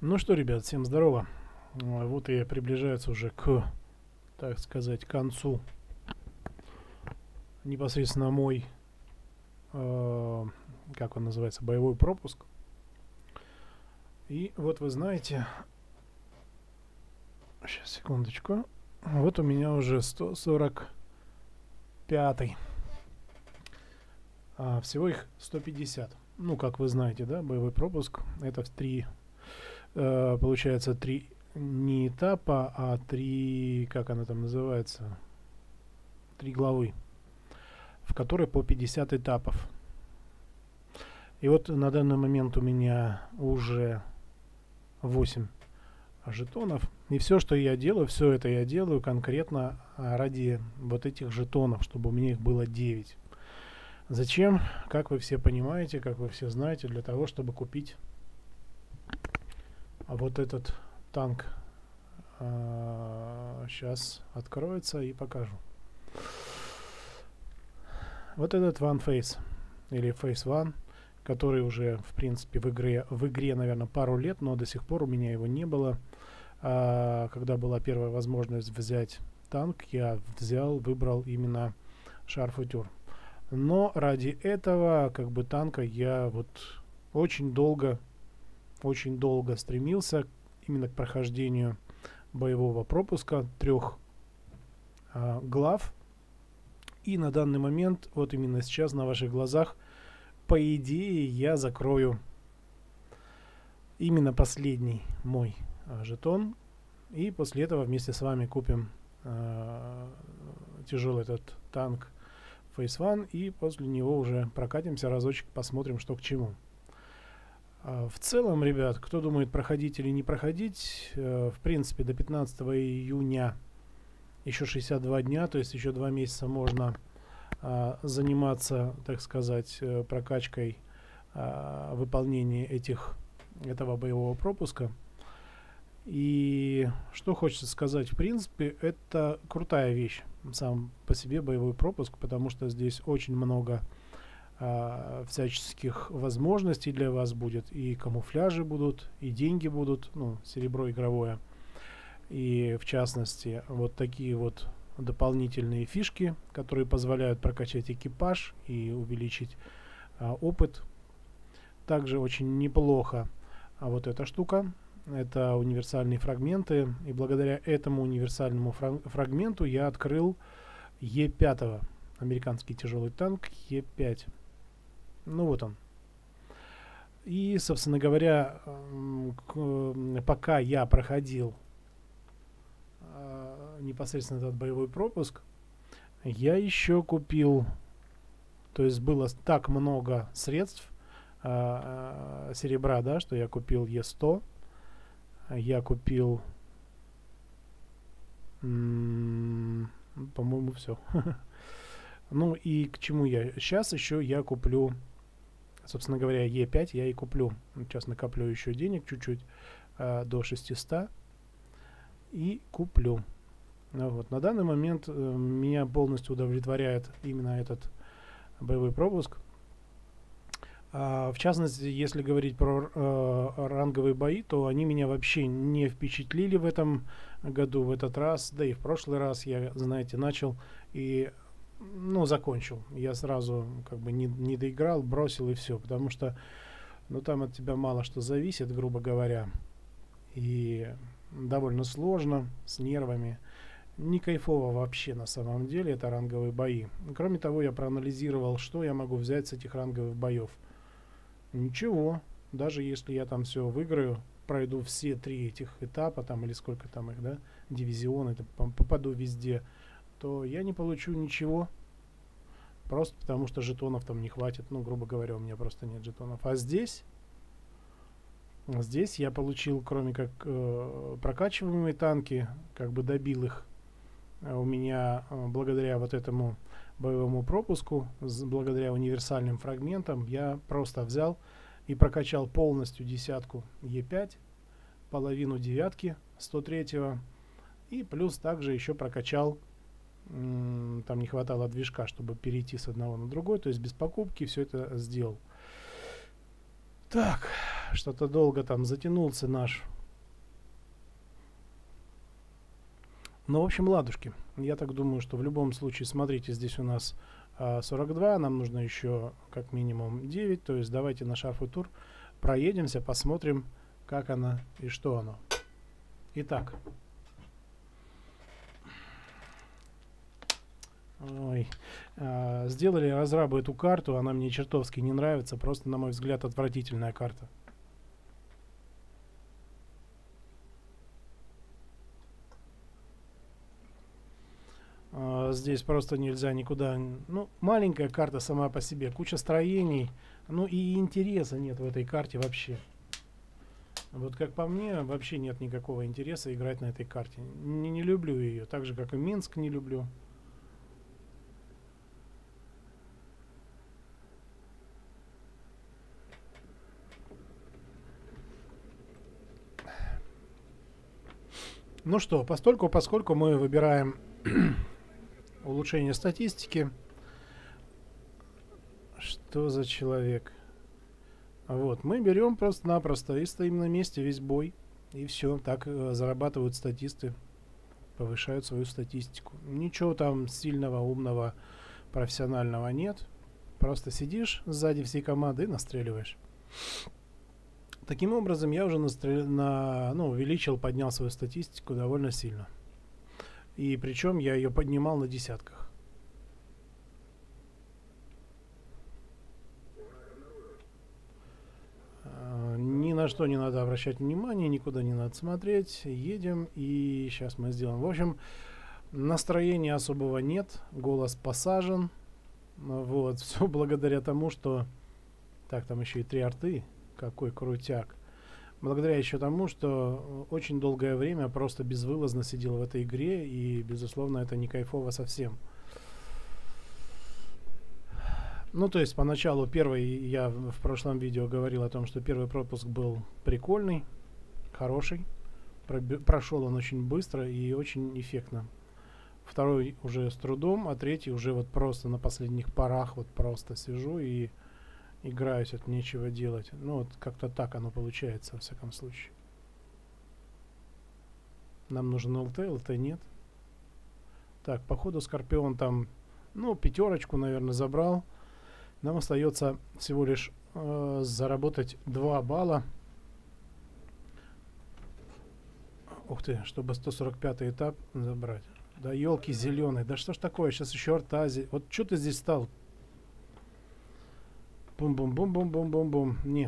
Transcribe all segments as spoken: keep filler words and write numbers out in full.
Ну что, ребят, всем здорово. Вот и приближается уже к, так сказать, концу непосредственно мой, э, как он называется, боевой пропуск. И вот вы знаете, сейчас, секундочку, вот у меня уже сто сорок пятый. А всего их сто пятьдесят. Ну, как вы знаете, да, боевой пропуск. Это в три, э, получается, три не этапа, а три, как она там называется, три главы, в которой по пятьдесят этапов. И вот на данный момент у меня уже восемь жетонов. И все, что я делаю, все это я делаю конкретно ради вот этих жетонов, чтобы у меня их было девять. Зачем? Как вы все понимаете, как вы все знаете, для того, чтобы купить вот этот танк. А, сейчас откроется и покажу. Вот этот One Face или Face One, который уже в принципе в игре, в игре, наверное, пару лет, но до сих пор у меня его не было. А, когда была первая возможность взять танк, я взял, выбрал именно Шар-Футюр. Но ради этого, как бы, танка я вот очень долго, очень долго стремился именно к прохождению боевого пропуска трех а, глав. И на данный момент, вот именно сейчас на ваших глазах, по идее, я закрою именно последний мой а, жетон. И после этого вместе с вами купим а, тяжелый этот танк Face One. И после него уже прокатимся разочек, посмотрим, что к чему. А, в целом, ребят, кто думает, проходить или не проходить, а, в принципе, до пятнадцатого июня еще шестьдесят два дня, то есть еще два месяца можно а, заниматься, так сказать, прокачкой а, выполнения этих, этого боевого пропуска. И что хочется сказать, в принципе, это крутая вещь сам по себе боевой пропуск, потому что здесь очень много а, всяческих возможностей для вас будет, и камуфляжи будут, и деньги будут, ну, серебро игровое. И в частности, вот такие вот дополнительные фишки, которые позволяют прокачать экипаж и увеличить а, опыт. Также очень неплохо а вот эта штука. Это универсальные фрагменты. И благодаря этому универсальному фрагменту я открыл Е пять. Американский тяжелый танк Е пять. Ну вот он. И, собственно говоря, пока я проходил непосредственно этот боевой пропуск, я еще купил, то есть было так много средств а, а, серебра, да, что я купил Е сто, я купил, по-моему, все. Ну и к чему я? Сейчас еще я куплю, собственно говоря, Е пять я и куплю. Сейчас накоплю еще денег чуть-чуть, а, до шестисот, и куплю. Вот. На данный момент э, меня полностью удовлетворяет именно этот боевой пропуск. А, в частности, если говорить про э, ранговые бои, то они меня вообще не впечатлили в этом году, в этот раз. Да и в прошлый раз я, знаете, начал и, ну, закончил. Я сразу как бы не, не доиграл, бросил и все. Потому что, ну, там от тебя мало что зависит, грубо говоря. И довольно сложно, с нервами. Не кайфово вообще на самом деле, это ранговые бои. Кроме того, я проанализировал, что я могу взять с этих ранговых боев. Ничего. Даже если я там все выиграю, пройду все три этих этапа, там, или сколько там их, да, дивизионы, попаду везде, то я не получу ничего. Просто потому что жетонов там не хватит. Ну, грубо говоря, у меня просто нет жетонов. А здесь... Здесь я получил, кроме как э, прокачиваемые танки, как бы добил их. У меня э, благодаря вот этому боевому пропуску, с, благодаря универсальным фрагментам, я просто взял и прокачал полностью десятку Е пять, половину девятки сто третьего, и плюс также еще прокачал, м, там не хватало движка, чтобы перейти с одного на другой, то есть без покупки все это сделал. Так, что-то долго там затянулся наш. Ну, в общем, ладушки. Я так думаю, что в любом случае, смотрите, здесь у нас а, сорок два, нам нужно еще как минимум девять, то есть давайте на шарф и тур проедемся, посмотрим, как она и что оно. Итак. Ой. А, сделали разрабы эту карту, она мне чертовски не нравится, просто, на мой взгляд, отвратительная карта. Здесь просто нельзя никуда. Ну, маленькая карта сама по себе, куча строений. Ну и интереса нет в этой карте вообще. Вот как по мне, вообще нет никакого интереса играть на этой карте. Не, не люблю ее, так же как и Минск не люблю. Ну что, постольку, поскольку мы выбираем улучшение статистики. Что за человек? Вот, мы берем просто-напросто и стоим на месте весь бой. И все, так э, зарабатывают статисты. Повышают свою статистику. Ничего там сильного, умного, профессионального нет. Просто сидишь сзади всей команды и настреливаешь. Таким образом, я уже настрел... на... ну, увеличил, поднял свою статистику довольно сильно. И причем я ее поднимал на десятках. А, ни на что не надо обращать внимание, никуда не надо смотреть. Едем, и сейчас мы сделаем. В общем, настроения особого нет. Голос посажен. Вот, все благодаря тому, что... Так, там еще и три арты. Какой крутяк. Благодаря еще тому, что очень долгое время просто безвылазно сидел в этой игре, и, безусловно, это не кайфово совсем. Ну, то есть, поначалу первый, я в прошлом видео говорил о том, что первый пропуск был прикольный, хороший. Прошел он очень быстро и очень эффектно. Второй уже с трудом, а третий уже вот просто на последних порах вот просто сижу и... играюсь, от нечего делать. Ну, вот как-то так оно получается, во всяком случае. Нам нужен ЛТ, ЛТ нет. Так, походу Скорпион там, ну, пятерочку, наверное, забрал. Нам остается всего лишь э, заработать два балла. Ух ты, чтобы сто сорок пятый этап забрать. Да елки зеленые, да что ж такое, сейчас еще артази. Вот что ты здесь стал? Бум-бум-бум-бум-бум-бум-бум. Не.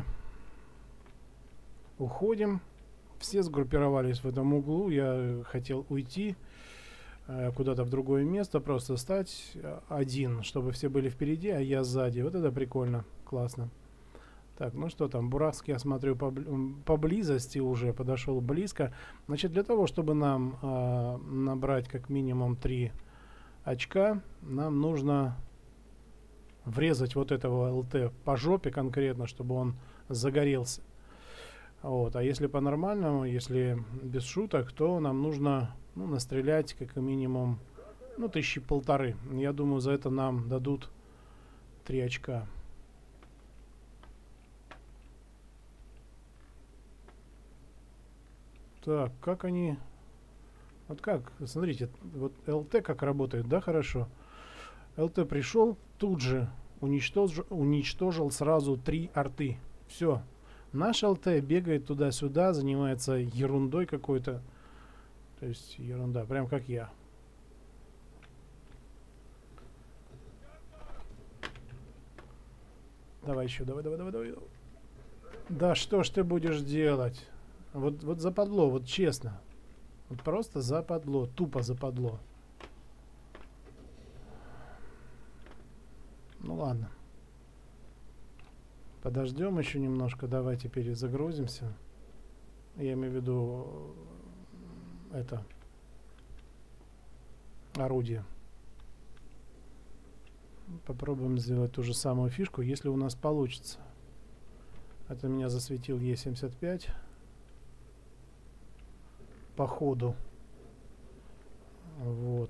Уходим. Все сгруппировались в этом углу. Я хотел уйти э, куда-то в другое место, просто стать один, чтобы все были впереди, а я сзади. Вот это прикольно. Классно. Так, ну что там, Буравский, я смотрю, побли- поблизости уже подошел близко. Значит, для того, чтобы нам э, набрать как минимум три очка, нам нужно... врезать вот этого ЛТ по жопе конкретно, чтобы он загорелся. Вот. А если по-нормальному, если без шуток, то нам нужно, ну, настрелять как минимум, ну, тысячи полторы. Я думаю, за это нам дадут три очка. Так, как они... Вот как, смотрите, вот ЛТ как работает, да, хорошо. ЛТ пришел, тут же уничтожил, уничтожил сразу три арты. Все. Наш ЛТ бегает туда-сюда, занимается ерундой какой-то. То есть ерунда, прям как я. Давай еще, давай, давай, давай, давай. Да что ж ты будешь делать? Вот, вот западло, вот честно. Вот просто западло, тупо западло. Ну ладно. Подождем еще немножко. Давайте перезагрузимся. Я имею в виду это орудие. Попробуем сделать ту же самую фишку, если у нас получится. Это меня засветил Е семьдесят пять. По ходу. Вот.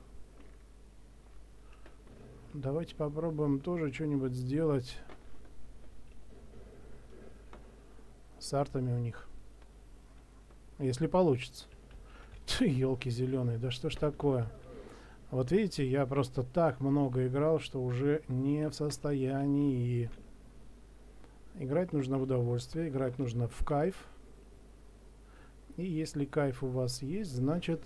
Давайте попробуем тоже что-нибудь сделать. с артами у них. Если получится. Елки зеленые, да что ж такое? Вот видите, я просто так много играл, что уже не в состоянии. Играть нужно в удовольствие, играть нужно в кайф. И если кайф у вас есть, значит...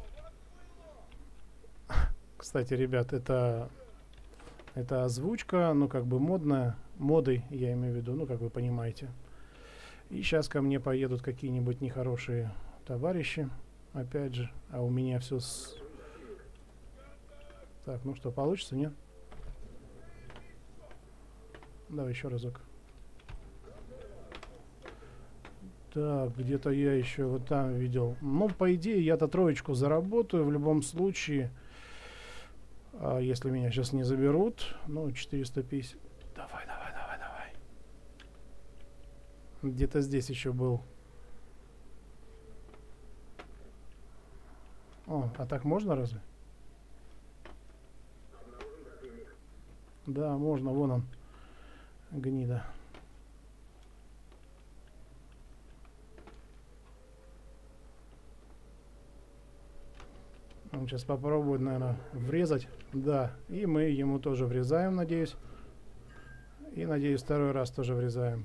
Кстати, ребят, это... Это озвучка, ну как бы модная. Модой, я имею в виду, ну как вы понимаете. И сейчас ко мне поедут какие-нибудь нехорошие товарищи. Опять же, а у меня все с... Так, ну что, получится, нет? Давай еще разок. Так, где-то я еще вот там видел. Ну, по идее, я-то троечку заработаю в любом случае. А если меня сейчас не заберут, ну, четыреста пятьдесят. Давай, давай, давай, давай. Где-то здесь еще был. О, а так можно разве? Да, можно, вон он. Гнида. Он сейчас попробует, наверное, врезать. Да, и мы ему тоже врезаем, надеюсь. И, надеюсь, второй раз тоже врезаем.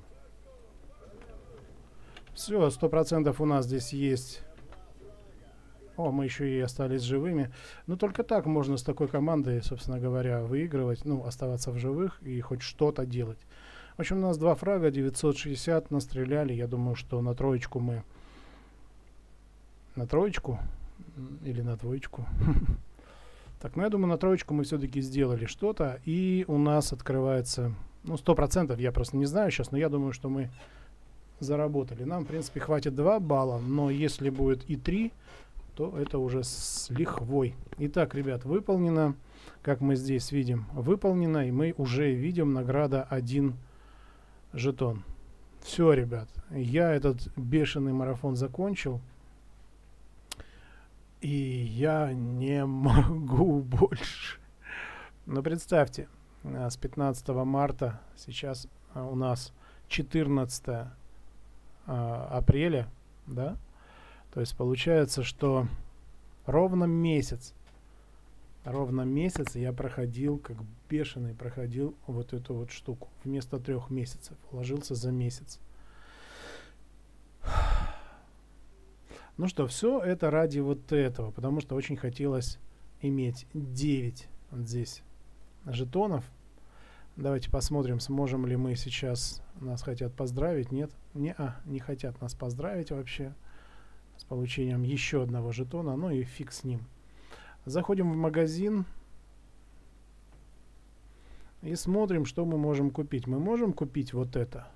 Все, сто процентов у нас здесь есть. О, мы еще и остались живыми. Но только так можно с такой командой, собственно говоря, выигрывать. Ну, оставаться в живых и хоть что-то делать. В общем, у нас два фрага, девятьсот шестьдесят настреляли. Я думаю, что на троечку мы... На троечку? Или на двоечку? Так, ну я думаю, на троечку мы все-таки сделали что-то. И у нас открывается... Ну, сто процентов, я просто не знаю сейчас, но я думаю, что мы заработали. Нам, в принципе, хватит два балла, но если будет и три, то это уже с лихвой. Итак, ребят, выполнено. Как мы здесь видим, выполнено. И мы уже видим награда один жетон. Все, ребят, я этот бешеный марафон закончил. И я не могу больше. Но представьте, с пятнадцатого марта, сейчас у нас четырнадцатое апреля, да? То есть получается, что ровно месяц, ровно месяц я проходил, как бешеный, проходил вот эту вот штуку. Вместо трех месяцев. Уложился за месяц. Ну что, все это ради вот этого, потому что очень хотелось иметь девять вот здесь жетонов. Давайте посмотрим, сможем ли мы сейчас, нас хотят поздравить, нет? Не, а, не хотят нас поздравить вообще с получением еще одного жетона, ну и фиг с ним. Заходим в магазин и смотрим, что мы можем купить. Мы можем купить вот это.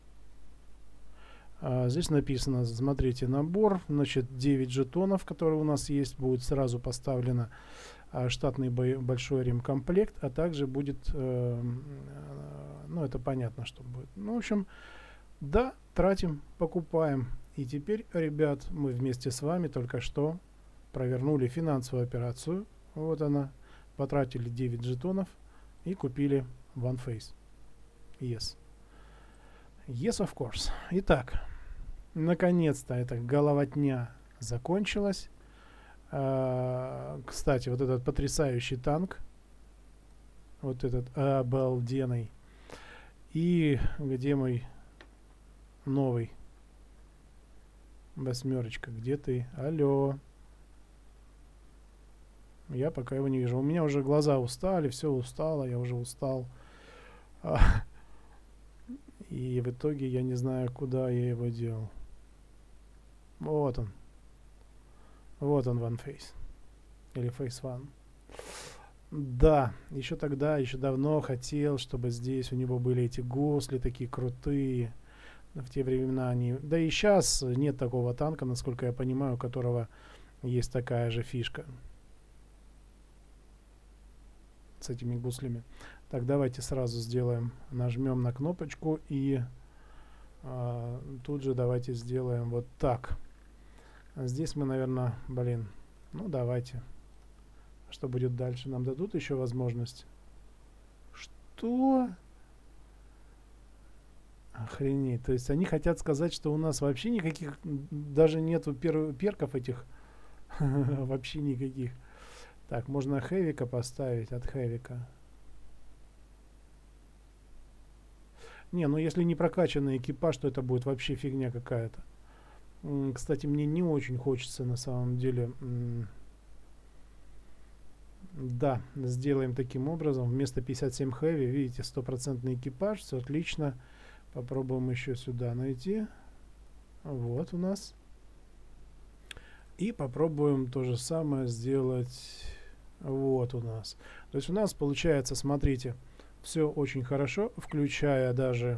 А, здесь написано, смотрите, набор, значит, девять жетонов, которые у нас есть, будет сразу поставлено а, штатный бой, большой ремкомплект, а также будет, э, э, ну, это понятно, что будет. Ну, в общем, да, тратим, покупаем. И теперь, ребят, мы вместе с вами только что провернули финансовую операцию. Вот она. Потратили девять жетонов и купили OneFace. Yes. Yes, of course. Итак, наконец-то эта головотня закончилась. Uh, кстати, вот этот потрясающий танк. Вот этот обалденный. И где мой новый? Восьмерочка, где ты? Алло. Я пока его не вижу. У меня уже глаза устали, все устало, я уже устал. А, и в итоге я не знаю, куда я его делал. Вот он. Вот он, OneFace. Или Face One. Да, еще тогда, еще давно хотел, чтобы здесь у него были эти гусли такие крутые. В те времена они... Да и сейчас нет такого танка, насколько я понимаю, у которого есть такая же фишка. С этими гуслями. Так, давайте сразу сделаем. Нажмем на кнопочку и а, тут же давайте сделаем вот так. А здесь мы, наверное, блин, ну давайте. Что будет дальше? Нам дадут еще возможность? Что? Охренеть. То есть они хотят сказать, что у нас вообще никаких, даже нету пер, перков этих. Вообще никаких. Так, можно хэвика поставить от хэвика. Не, ну если не прокачанный экипаж, то это будет вообще фигня какая-то. Кстати, мне не очень хочется на самом деле. Да, сделаем таким образом. Вместо пятьдесят семь хэви, видите, стопроцентный экипаж. Все отлично. Попробуем еще сюда найти. Вот у нас. И попробуем то же самое сделать. Вот у нас. То есть у нас получается, смотрите, все очень хорошо, включая даже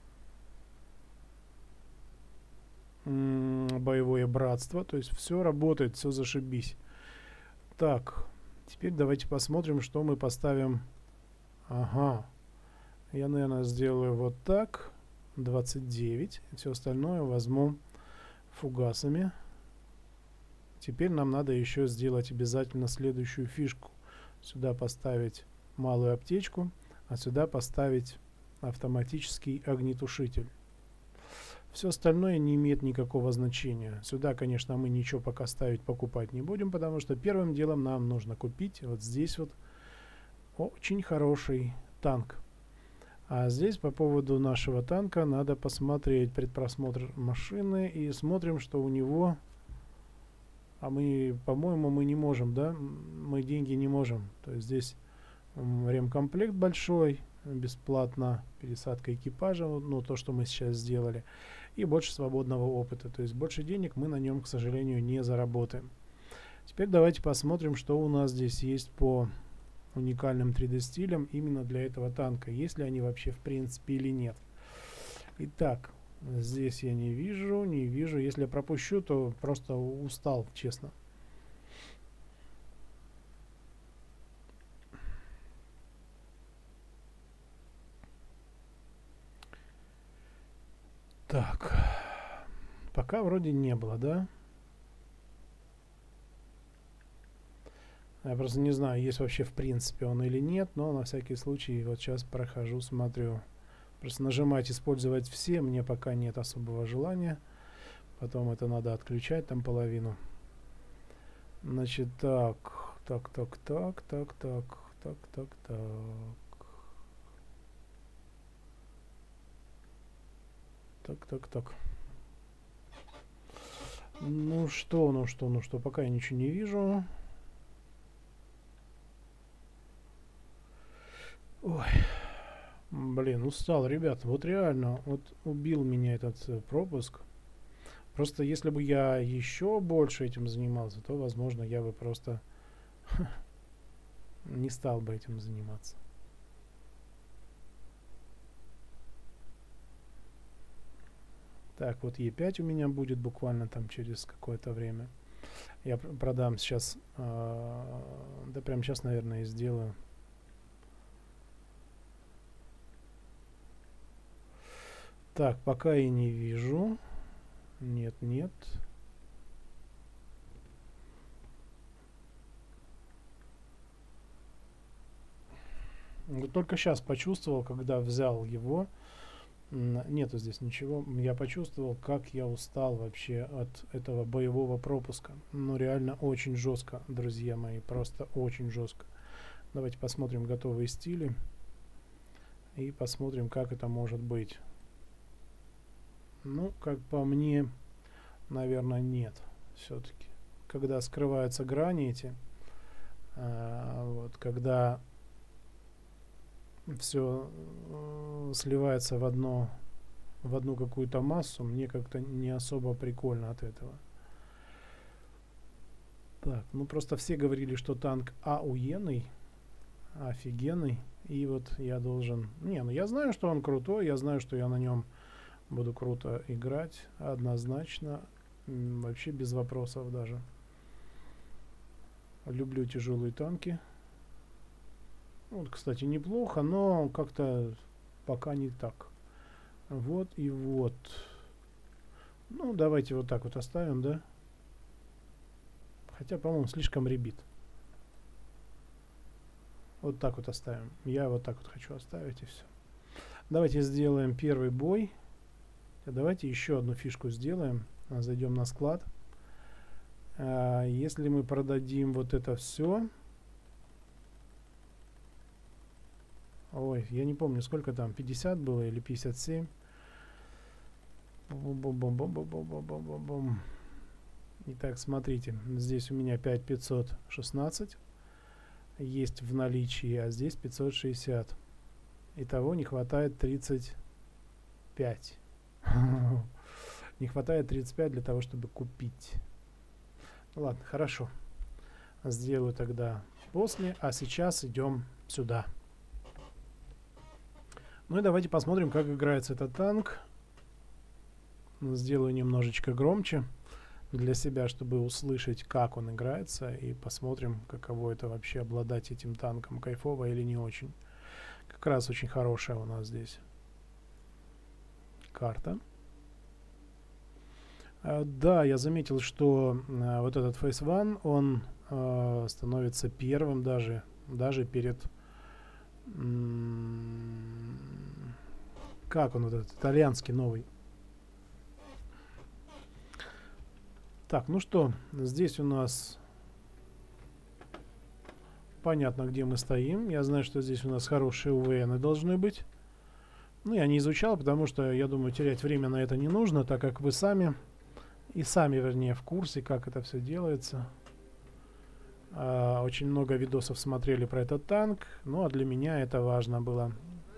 боевое братство. То есть все работает, все зашибись. Так, теперь давайте посмотрим, что мы поставим. Ага. Я, наверное, сделаю вот так. двадцать девять. Все остальное возьму фугасами. Теперь нам надо еще сделать обязательно следующую фишку. Сюда поставить малую аптечку, а сюда поставить автоматический огнетушитель. Все остальное не имеет никакого значения. Сюда, конечно, мы ничего пока ставить, покупать не будем, потому что первым делом нам нужно купить вот здесь вот очень хороший танк. А здесь по поводу нашего танка надо посмотреть предпросмотр машины и смотрим, что у него... А мы, по-моему, мы не можем, да? Мы деньги не можем. То есть здесь ремкомплект большой, бесплатно, пересадка экипажа, ну то, что мы сейчас сделали, и больше свободного опыта. То есть больше денег мы на нем, к сожалению, не заработаем. Теперь давайте посмотрим, что у нас здесь есть по уникальным три дэ стилям именно для этого танка. Есть ли они вообще в принципе или нет. Итак, здесь я не вижу, не вижу. Если я пропущу, то просто устал, честно. Так, пока вроде не было, да? Я просто не знаю, есть вообще в принципе он или нет, но на всякий случай вот сейчас прохожу, смотрю. Просто нажимать «Использовать все» мне пока нет особого желания. Потом это надо отключать, там половину. Значит, так, так, так, так, так, так, так, так, так. Так, так, так. Ну что, ну что, ну что, пока я ничего не вижу. Ой. Блин, устал, ребят. Вот реально, вот убил меня этот э, пропуск. Просто если бы я еще больше этим занимался, то, возможно, я бы просто не стал бы этим заниматься. Так, вот Е пять у меня будет буквально там через какое-то время. Я продам сейчас, э, да прямо сейчас, наверное, и сделаю. Так, пока я не вижу. Нет, нет. Вот только сейчас почувствовал, когда взял его. Нету здесь ничего. Я почувствовал, как я устал вообще от этого боевого пропуска. Ну, реально очень жестко, друзья мои. Просто очень жестко. Давайте посмотрим готовые стили. И посмотрим, как это может быть. Ну, как по мне, наверное, нет. Все-таки. Когда скрываются грани эти, а, вот, когда все э, сливается в одно, в одну какую-то массу, мне как-то не особо прикольно от этого. Так, ну просто все говорили, что танк охуенный, офигенный, и вот я должен... Не, ну я знаю, что он крутой, я знаю, что я на нем буду круто играть, однозначно, вообще без вопросов даже. Люблю тяжелые танки. Вот, кстати, неплохо, но как-то пока не так. Вот и вот. Ну, давайте вот так вот оставим, да? Хотя, по-моему, слишком ребит. Вот так вот оставим. Я вот так вот хочу оставить, и все. Давайте сделаем первый бой. Давайте еще одну фишку сделаем. Зайдем на склад. А, если мы продадим вот это все... Ой, я не помню, сколько там, пятьдесят было или пятьдесят семь. Бум-бум-бум-бум-бум-бум-бум-бум-бум. Итак, смотрите, здесь у меня пять тысяч пятьсот шестнадцать есть в наличии, а здесь пятьсот шестьдесят. Итого не хватает тридцать пять. Не хватает тридцать пять для того, чтобы купить. Ладно, хорошо. Сделаю тогда после, а сейчас идем сюда. Ну и давайте посмотрим, как играется этот танк. Сделаю немножечко громче для себя, чтобы услышать, как он играется, и посмотрим, каково это вообще обладать этим танком, кайфово или не очень. Как раз очень хорошая у нас здесь карта. А, да, я заметил, что а, вот этот Phase One, он а, становится первым даже, даже перед... Как он, вот этот итальянский новый? Так, ну что, здесь у нас понятно, где мы стоим. Я знаю, что здесь у нас хорошие УВНы должны быть. Ну, я не изучал, потому что, я думаю, терять время на это не нужно, так как вы сами, и сами, вернее, в курсе, как это все делается. А, очень много видосов смотрели про этот танк, ну, а для меня это важно было.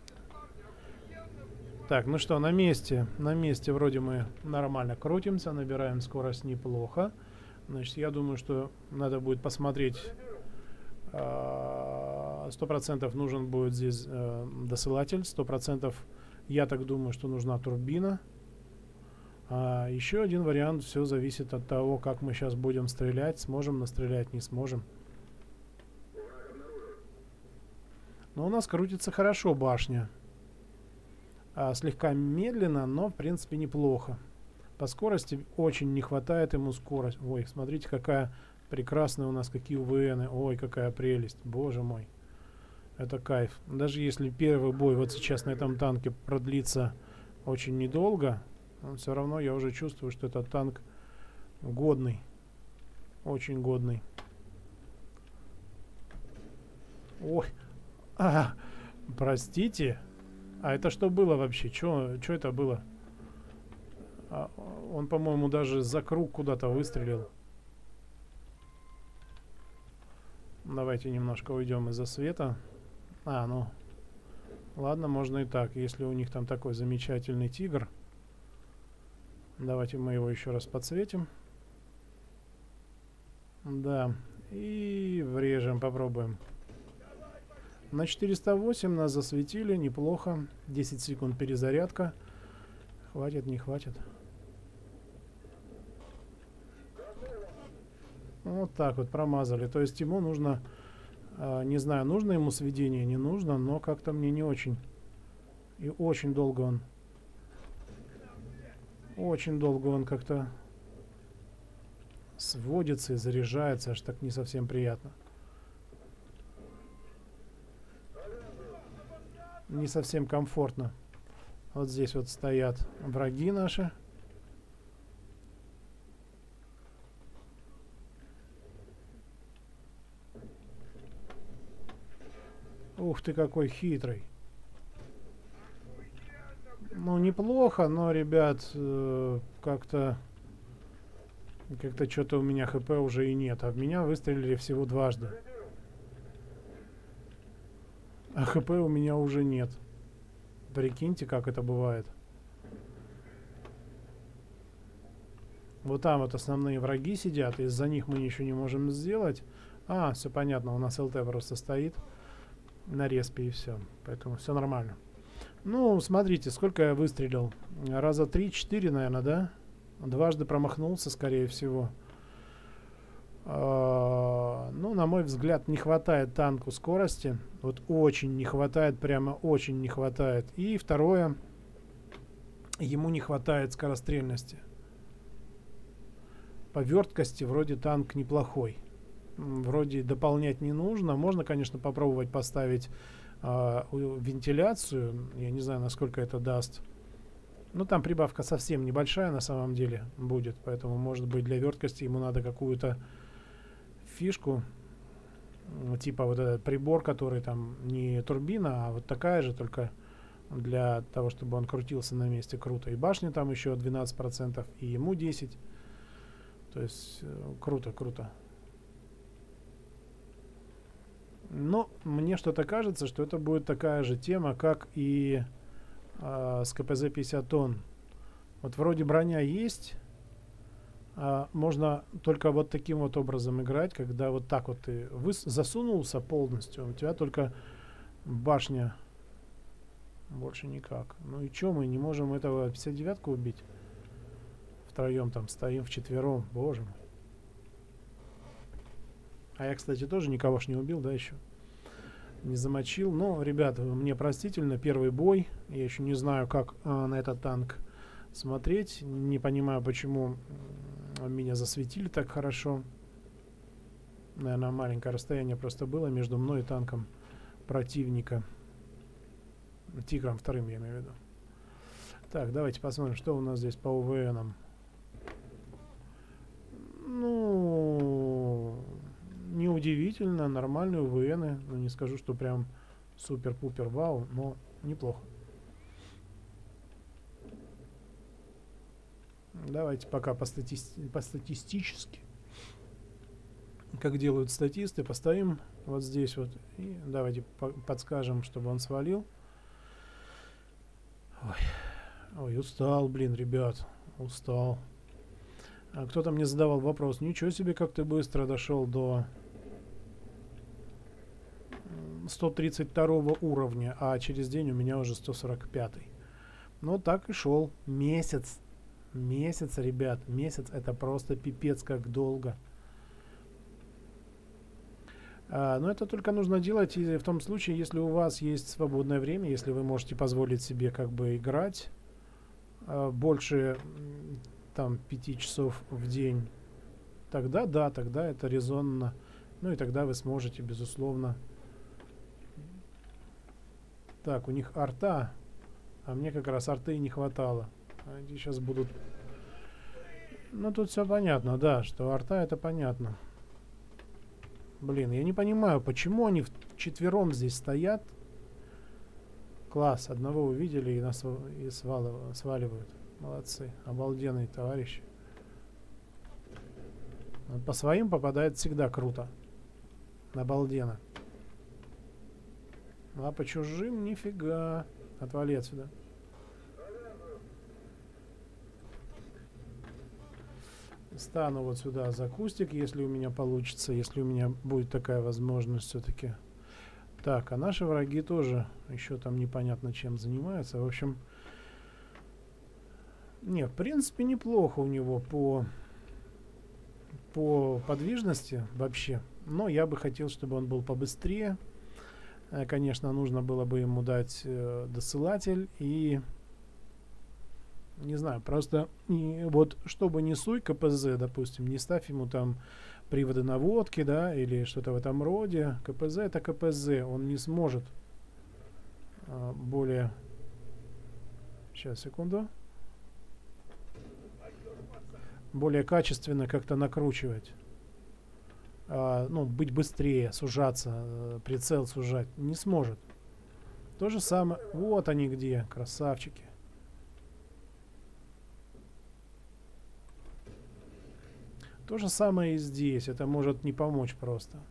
Так, ну что, на месте, на месте вроде мы нормально крутимся, набираем скорость неплохо. Значит, я думаю, что надо будет посмотреть, сто процентов нужен будет здесь э, досылатель, сто процентов я так думаю, что нужна турбина. А еще один вариант, все зависит от того, как мы сейчас будем стрелять, сможем настрелять, не сможем. Но у нас крутится хорошо башня. А, слегка медленно, но в принципе неплохо. По скорости очень не хватает ему скорость. Ой, смотрите, какая прекрасная у нас, какие УВНы. Ой, какая прелесть, боже мой. Это кайф. Даже если первый бой вот сейчас на этом танке продлится очень недолго, все равно я уже чувствую, что этот танк годный. Очень годный. Ой. А, простите. А это что было вообще? Что это было? А, он, по-моему, даже за круг куда-то выстрелил. Давайте немножко уйдем из-за света. А, ну. Ладно, можно и так. Если у них там такой замечательный тигр. Давайте мы его еще раз подсветим. Да. И врежем, попробуем. На четыреста восемь нас засветили, неплохо. десять секунд перезарядка. Хватит, не хватит. Вот так вот промазали. То есть ему нужно, э, не знаю, нужно ему сведение, не нужно, но как-то мне не очень. И очень долго он, очень долго он как-то сводится и заряжается, аж так не совсем приятно. Не совсем комфортно. Вот здесь вот стоят враги наши. Ух ты, какой хитрый. Ну, неплохо, но, ребят, э, как-то как-то что-то у меня ХП уже и нет. А в меня выстрелили всего дважды. А ХП у меня уже нет. Прикиньте, как это бывает. Вот там вот основные враги сидят, и из-за них мы ничего не можем сделать. А, все понятно, у нас ЛТ просто стоит на респе и все. Поэтому все нормально. Ну, смотрите, сколько я выстрелил. Раза три-четыре, наверное, да? Дважды промахнулся, скорее всего. Uh, ну, на мой взгляд, не хватает танку скорости. Вот очень не хватает, прямо очень не хватает. И второе, ему не хватает скорострельности. По верткости вроде танк неплохой. Вроде дополнять не нужно. Можно, конечно, попробовать поставить А, вентиляцию, я не знаю, насколько это даст. Ну, там прибавка совсем небольшая на самом деле будет, поэтому, может быть, для верткости ему надо какую-то фишку, типа вот этот прибор, который там не турбина, а вот такая же, только для того, чтобы он крутился на месте круто. И башня там еще двенадцать процентов, и ему десять процентов. То есть э, круто, круто. Но мне что-то кажется, что это будет такая же тема, как и э, с ка пэ зэ пятьдесят тонн. Вот вроде броня есть, а можно только вот таким вот образом играть, когда вот так вот ты выс- засунулся полностью, у тебя только башня, больше никак. Ну и чё, мы не можем этого пятьдесят девятку убить? Втроем там стоим, вчетвером, боже мой. А я, кстати, тоже никого ж не убил, да, еще? Не замочил. Но, ребята, мне простительно, первый бой. Я еще не знаю, как а, на этот танк смотреть. Не понимаю, почему меня засветили так хорошо. Наверное, маленькое расстояние просто было между мной и танком противника. Тигром вторым, я имею в виду. Так, давайте посмотрим, что у нас здесь по у вэ энам. Ну, неудивительно, нормальные у вэ эны. Ну, не скажу, что прям супер-пупер вау, но неплохо. Давайте пока по, стати по статистически, как делают статисты, поставим вот здесь вот. И давайте по подскажем, чтобы он свалил. Ой. Ой, устал, блин, ребят, устал. А кто-то мне задавал вопрос: ничего себе, как ты быстро дошел до сто тридцать второго уровня, а через день у меня уже сто сорок пятый. Ну, так и шел. Месяц. Месяц, ребят, месяц. Это просто пипец как долго. А, но это только нужно делать и в том случае, если у вас есть свободное время, если вы можете позволить себе как бы играть а, больше там пяти часов в день. Тогда да, тогда это резонно. Ну и тогда вы сможете, безусловно. Так, у них арта, а мне как раз арты не хватало. Они сейчас будут... Ну, тут все понятно, да, что арта это понятно. Блин, я не понимаю, почему они вчетвером здесь стоят. Класс, одного увидели и нас и сваливают, сваливают. Молодцы, обалденные товарищи. Он по своим попадает всегда круто. Обалденно. А по чужим нифига. Отвали отсюда. Стану вот сюда за кустик, если у меня получится, если у меня будет такая возможность все-таки. Так, а наши враги тоже еще там непонятно чем занимаются. В общем, не, в принципе, неплохо у него по, по подвижности вообще. Но я бы хотел, чтобы он был побыстрее. Конечно, нужно было бы ему дать э, досылатель и... Не знаю, просто и вот чтобы не суй ка пэ зэ, допустим, не ставь ему там приводы наводки, да, или что-то в этом роде. ка пэ зэ это ка пэ зэ, он не сможет а, более... Сейчас, секунду. Более качественно как-то накручивать. А, ну, быть быстрее, сужаться, прицел сужать. Не сможет. То же самое... Вот они где, красавчики. То же самое и здесь. Это может не помочь просто.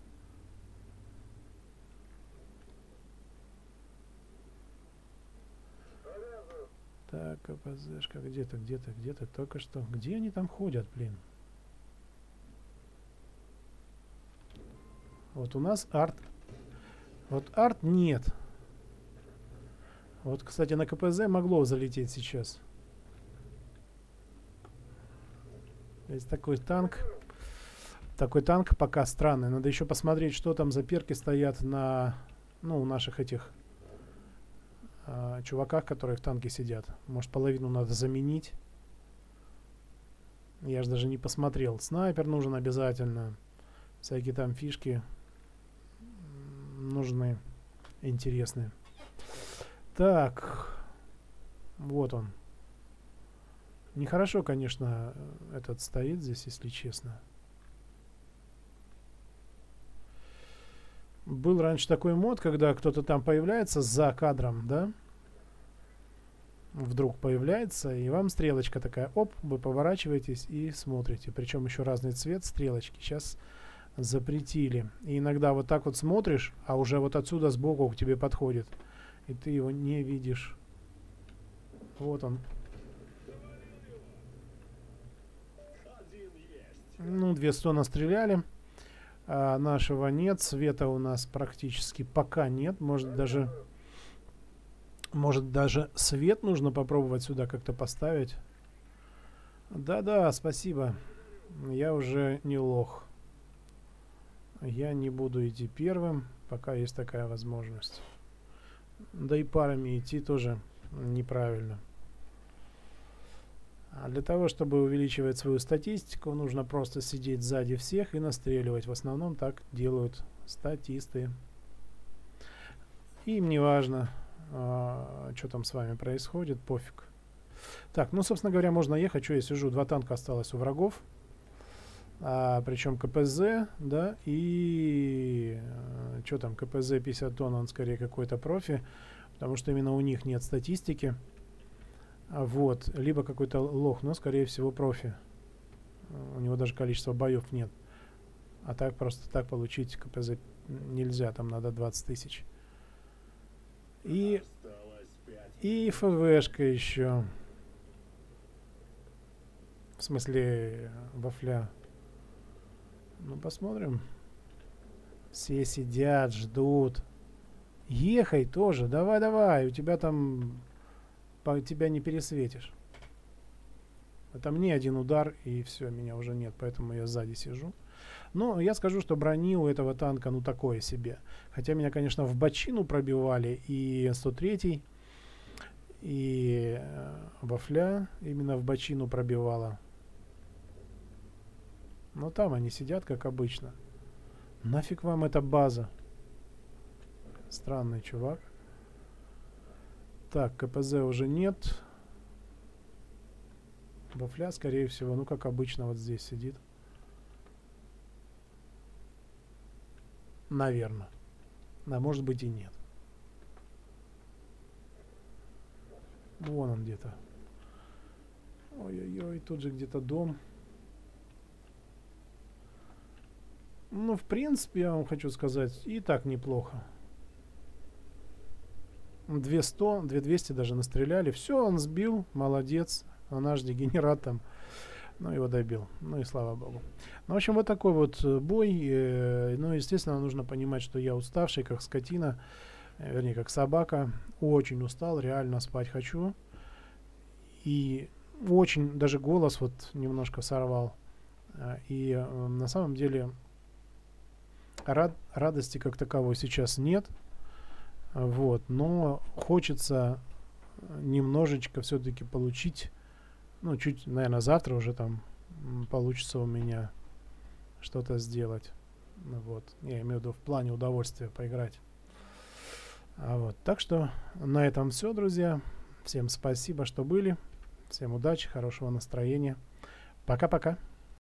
Так, ка пэ зэшка где-то, где-то, где-то только что. Где они там ходят, блин? Вот у нас арт. Вот арт нет. Вот, кстати, на ка пэ зэ могло залететь сейчас. Есть такой танк. Такой танк пока странный. Надо еще посмотреть, что там за перки стоят на, ну, наших этих а, чуваках, которые в танке сидят. Может, половину надо заменить. Я же даже не посмотрел. Снайпер нужен обязательно. Всякие там фишки нужны. интересные. Так, вот он. Нехорошо, конечно, этот стоит здесь, если честно. Был раньше такой мод, когда кто-то там появляется за кадром, да? Вдруг появляется, и вам стрелочка такая, оп, вы поворачиваетесь и смотрите. Причем еще разный цвет стрелочки. Сейчас запретили. И иногда вот так вот смотришь, а уже вот отсюда сбоку к тебе подходит. И ты его не видишь. Вот он. Ну, две сто настреляли. А нашего нет. Света у нас практически пока нет. Может даже... Может даже свет нужно попробовать сюда как-то поставить. Да-да, спасибо. Я уже не лох. Я не буду идти первым, пока есть такая возможность. Да и парами идти тоже неправильно. А для того, чтобы увеличивать свою статистику, нужно просто сидеть сзади всех и настреливать. В основном так делают статисты. Им не важно, а, что там с вами происходит, пофиг. Так, ну, собственно говоря, можно ехать. Что я сижу? Два танка осталось у врагов. А, причем КПЗ, да, и а, что там, КПЗ пятьдесят тонн, он скорее какой-то профи, потому что именно у них нет статистики. А, вот, либо какой-то лох, но скорее всего профи. У него даже количества боев нет. А так просто так получить КПЗ нельзя, там надо двадцать тысяч. И, и ФВшка еще. В смысле, вафля. Ну, посмотрим. Все сидят, ждут. Ехай тоже, давай, давай. У тебя там... По, тебя не пересветишь. Это мне один удар, и все, меня уже нет. Поэтому я сзади сижу. Но я скажу, что брони у этого танка, ну, такое себе. Хотя меня, конечно, в бочину пробивали. И сто третий, и э, вафля именно в бочину пробивала. Но там они сидят, как обычно. Нафиг вам эта база? Странный чувак. Так, КПЗ уже нет. Вафля, скорее всего, ну, как обычно, вот здесь сидит. Наверное. А может быть и нет. Вон он где-то. Ой-ой-ой, тут же где-то дом. Ну, в принципе, я вам хочу сказать, и так неплохо. две сто, две двести даже настреляли. Все, он сбил, молодец. А наш дегенерат там, ну, его добил. Ну и слава богу. Ну, в общем, вот такой вот бой. Ну, естественно, нужно понимать, что я уставший, как скотина. Вернее, как собака. Очень устал, реально спать хочу. И очень, даже голос вот немножко сорвал. И на самом деле рад, радости как таковой сейчас нет. Вот, но хочется немножечко все-таки получить, ну, чуть, наверное, завтра уже там получится у меня что-то сделать. Вот, я имею в виду в плане удовольствия поиграть. А вот, так что на этом все, друзья. Всем спасибо, что были. Всем удачи, хорошего настроения. Пока-пока.